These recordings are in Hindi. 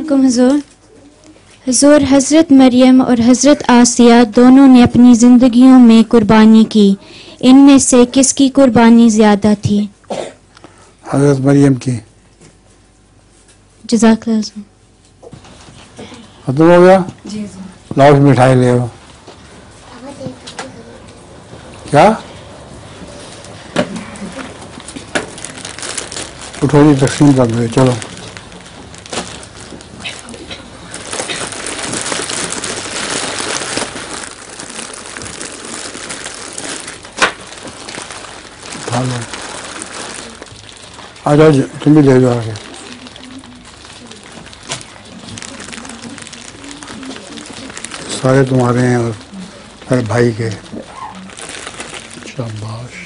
हुजूर। हुजूर, हज़रत मरियम और हज़रत आसिया दोनों ने अपनी ज़िंदगियों में कुर्बानी की, इनमें से किसकी कुर्बानी ज़्यादा थी? हज़रत मरियम की। जज़ाकल्लाह। खत्म हो गया? लाओ मिठाई ले आओ। क्या उठो जी, तकसीम कर दो। चलो आ जाओ, तुम भी ले जाओ आगे। सारे तुम्हारे हैं और मेरे भाई के। शाबाश।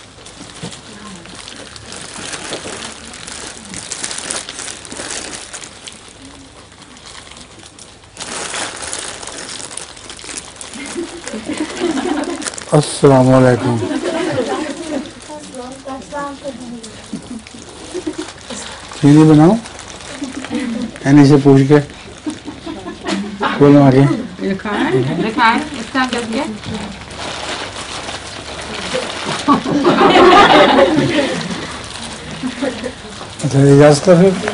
अस्सलाम वालेकुम। चीनी बनाओ, एनी से पूछ के बोलो आगे। अच्छा, इजाज़त है फिर।